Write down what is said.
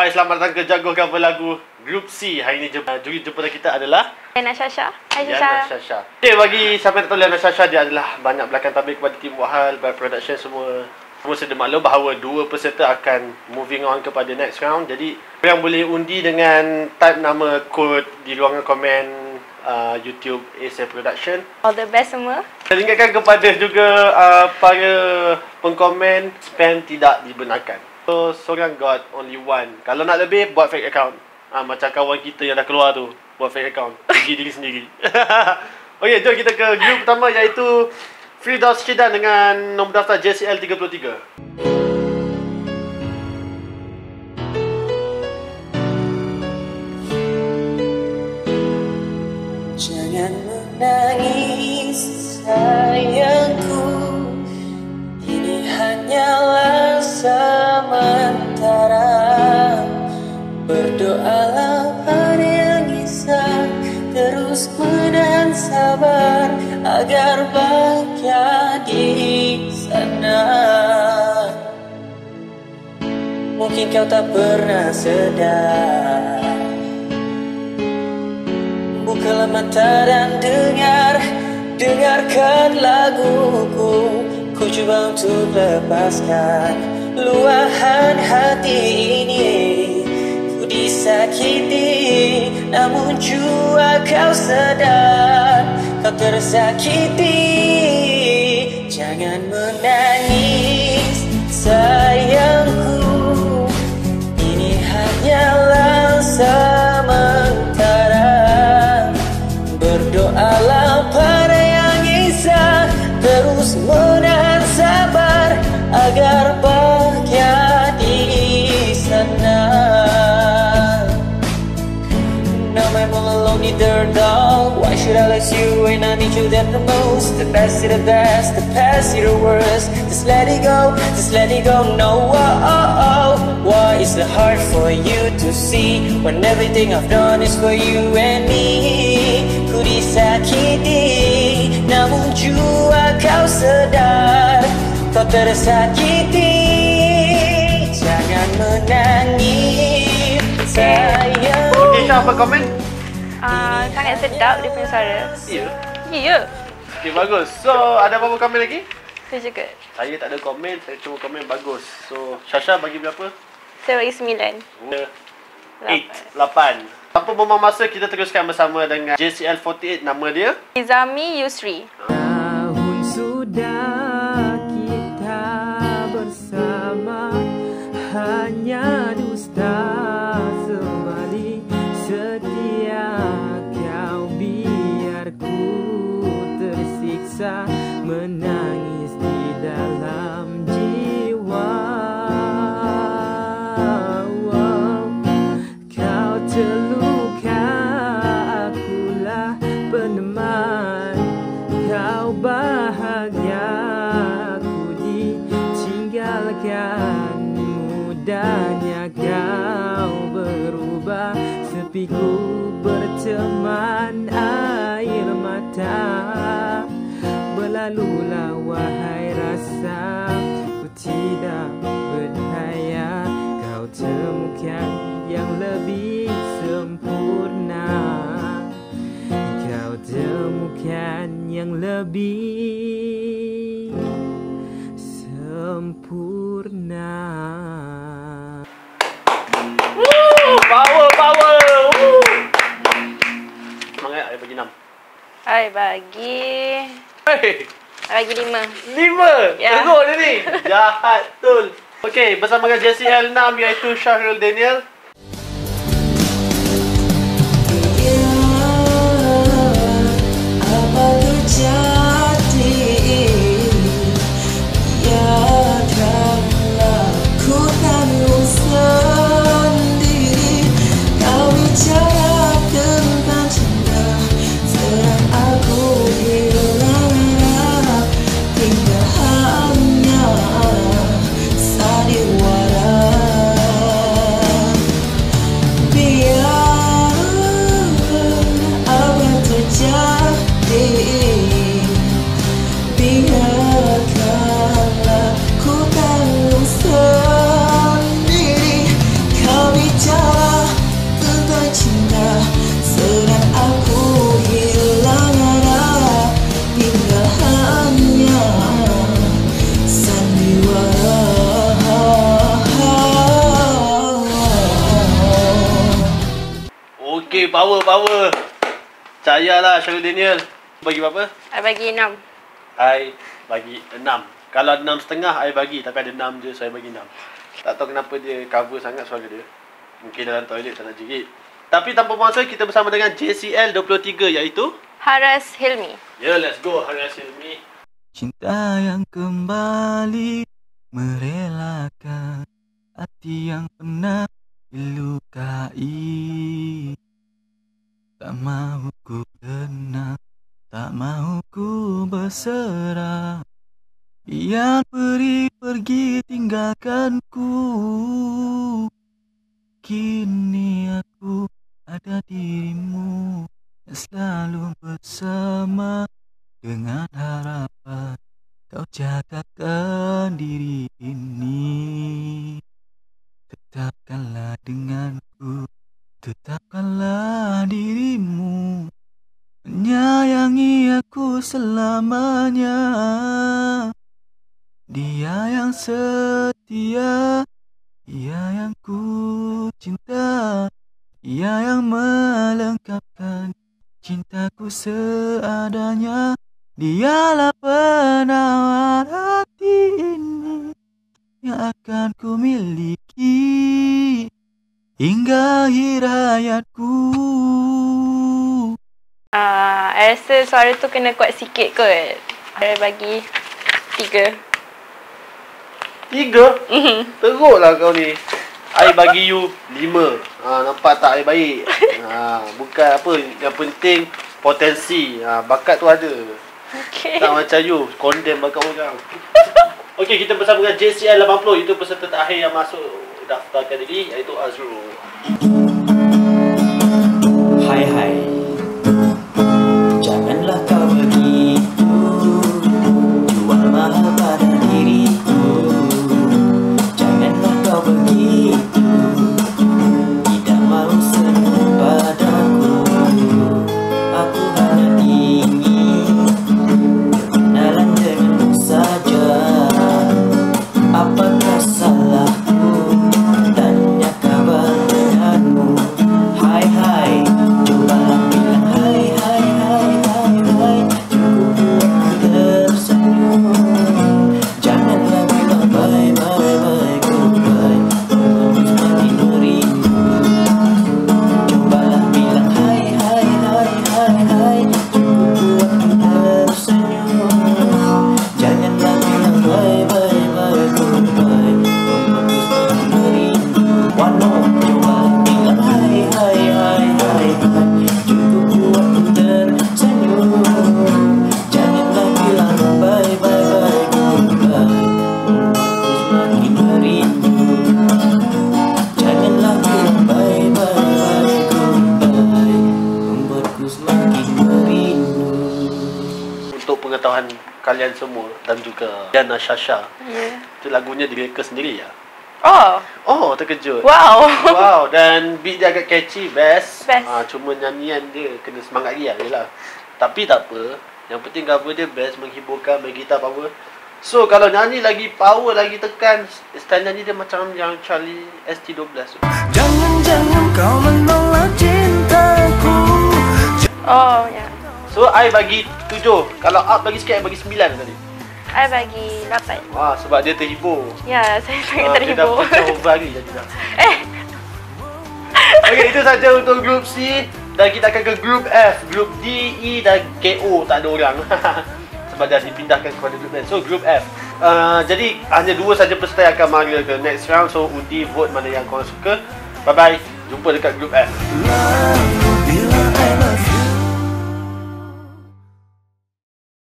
Hai, selamat datang ke Jago Cover Lagu Group C. Hari ini juri jemputan kita adalah Liana Shasha. Hai Liana Shasha. Shasha. Okay, bagi siapa yang tak tahu Liana Shasha, dia adalah banyak belakang tabir kepada tim Buat Hal, Buat Production, semua sedia maklum bahawa dua peserta akan moving on kepada next round. Jadi, korang boleh undi dengan type nama kod di ruangan komen YouTube ASA Production. All the best semua. Saya ingatkan kepada juga para pengkomen, spam tidak dibenarkan. So, seorang got only one. Kalau nak lebih, buat fake account. Macam kawan kita yang dah keluar tu, buat fake account, pergi diri sendiri. Okay, jom kita ke group pertama, iaitu Firdaus Syidan dengan nombor daftar JCL 33. Jangan menangis sayangku, ini hanyalah sementara. Berdoalah pada Yang Esa, terus menahan sabar agar bahagia di sana. Mungkin kau tak pernah sedar, bukalah mata dan dengarkan laguku. Ku coba untuk lepaskan luahan hati ini. Ku disakiti, namun jua kau sedar kau tersakiti. Jangan menangis sayangku, ini hanyalah sementara. Berdoalah pada Yang Esa, terus menahan sabar agar bahagia di sana. Now I'm all alone, neither dog. Why should I let you when I need you the most? The best is the best, the past is the worst. Just let it go, no. Why is it hard for you to see when everything I've done is for you and me? Ku disakiti, namun jua kau sedar kau tersakiti. Jangan menangis sayang. Isha, apa komen? Sangat sedap dia punya suara. Ya. Ya. Okay, bagus. So, ada apa-apa komen lagi? Itu juga. Saya tak ada komen, saya cuma komen bagus. So, Shasha bagi berapa? Saya bagi 9. 8. Tanpa buang masa, kita teruskan bersama dengan JCL48. Nama dia Izami Yusri. Tahun sudah kita bersama, hanya dusta sembali setia kau biar ku tersiksa, menangis di dalam jiwa. Kau terluka, akulah peneman. Kau bahagia, aku ditinggalkan. Mudahnya kau berubah, sepiku berteman air mata. Berlalulah wahai rasa, ku tidak berdaya. Kau temukan yang lebih sempurna, kau temukan yang lebih sempurna. Power. Semangat, saya bagi 6. Saya bagi... Hey, Saya bagi 5. 5? Ya. Teruk dia ni. Jahat betul. Okey, bersama dengan JCL 6, iaitu Syahrul Daniel. Apa terjadi? Biarkanlah ku tanggung sendiri. Kau bicara tentang cinta, sedang aku hilang arah. Tinggal hanya sandiwara. power. Percayalah Syarul Daniel. Bagi berapa? I bagi 6. I bagi 6. Kalau 6.5 I bagi, tapi ada 6 je, so I bagi 6. Tak tahu kenapa dia cover sangat suara dia. Mungkin dalam toilet tak nak jerit. Tapi tanpa masa, kita bersama dengan JCL 23, iaitu Haras Hilmi. Ya, let's go Haras Hilmi. Cinta yang kembali merelakan hati yang pernah dilukai. Tak mahu ku tenang, tak mahu ku berserah. Biar pergi tinggalkanku. Kini aku ada dirimu yang selalu bersama, dengan harapan kau jagakan diri ini. Tetapkanlah denganku, tetapkanlah dirimu, menyayangi aku selamanya. Dia yang setia, dia yang ku cinta, dia yang melengkapkan cintaku seadanya. Dialah penawar hati ini yang akan ku miliki hingga akhir hayatku. I rasa suara tu kena kuat sikit kot. I bagi 3. 3? Teruklah kau ni. I bagi you 5. Nampak tak I baik? Bukan apa. Yang penting potensi. Bakat tu ada. Okay. Tak macam you, condemn bakat orang. Okey, kita bersama dengan JCL 80. Itu peserta terakhir yang masuk daftarkan diri, iaitu Azrul. Hai, janganlah kau begitu, jual mahal pada diriku. Janganlah kau begitu, tidak mau senyum padaku. Aku hanya ingin berkenalan denganmu saja. Apakah salahku tanya kabar denganmu? Hai, cobalah bilang hai. Cukup buat ku tersenyum. Janganlah bilang bye, goodbye. Kau semakin merindu. Cobalah bilang hai. Cukup buat ku tersenyum. Janganlah bilang bye, goodbye. Kau semakin merindu. One more, cobalah bilang hai. Cukup buat ku tersenyum. Janganlah bilang bye, goodbye. Aku semakin merindu. Janganlah bilang bye, goodbye. Membuatku semakin merindu. Untuk pengetahuan kalian semua dan juga Diana Shasha, itu lagunya direka sendiri ya? Oh, terkejut. Wow. Dan beat dia agak catchy, best. Best. Cuma nyanyian dia kena semangat dia lah. Tapi tak apa. Yang penting cover dia best, menghiburkan, bagi kita power. So, kalau nyanyi lagi power, lagi tekan, style nyanyi dia macam yang Charlie ST12 tu. Jangan kau menolak cintaku. Oh, ya. So, I bagi 7. Kalau up bagi sikit, I bagi 9 tadi. I bagi 8. Wah, sebab dia terhibur. Ya, saya sangat Dia dah terhibur. pecah over hari jadi dah. Okey, itu saja untuk grup C. Dan kita akan ke grup F. Grup D, E dan KO. Tak ada orang. Sebab dah dipindahkan kepada grup N. So, grup F. Jadi, hanya 2 saja peserta yang akan mara ke next round. So, undi vote mana yang korang suka. Bye-bye. Jumpa dekat grup F.